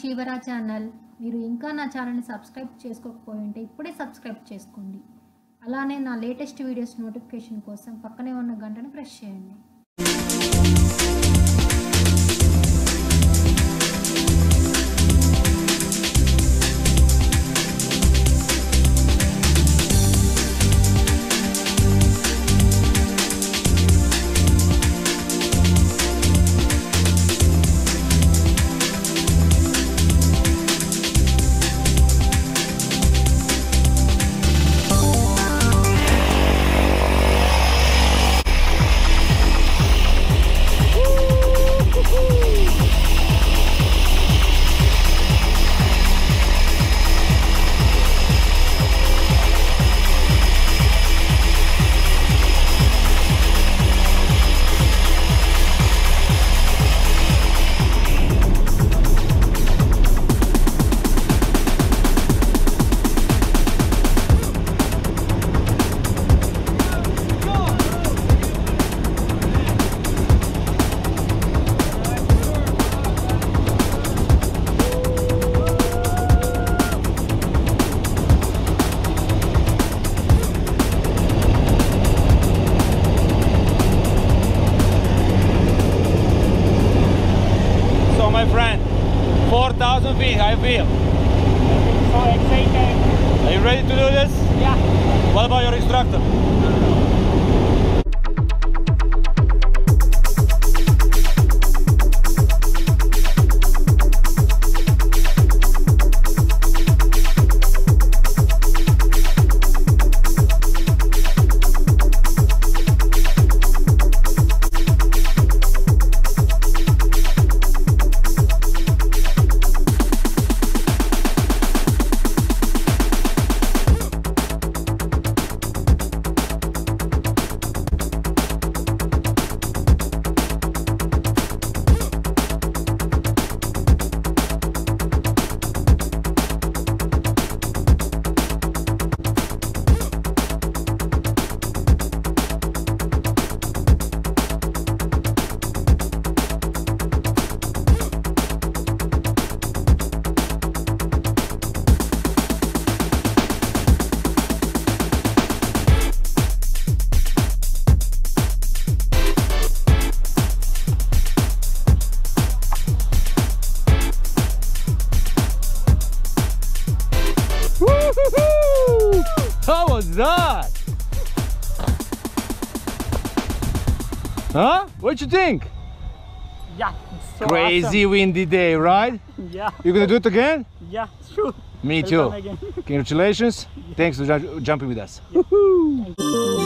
శ్రీవరా channel. మీరు ఇంకా నా ఛానల్ని సబ్స్క్రైబ్ చేసుకోకపోయి ఉంటే ఇప్పుడే సబ్స్క్రైబ్ చేసుకోండి. అలానే నా లేటెస్ట్ వీడియోస్ నోటిఫికేషన్ కోసం పక్కనే ఉన్న గంటను ప్రెస్ చేయండి. My friend, 4,000 feet, how you feel? So excited. Are you ready to do this? Yeah. What about your instructor? How was that? Huh? What you think? Yeah. It's so Crazy windy day, right? awesome. Yeah. You gonna do it again? Yeah. Sure. Me Welcome too. again. Congratulations. Thanks for jumping with us. Thank you.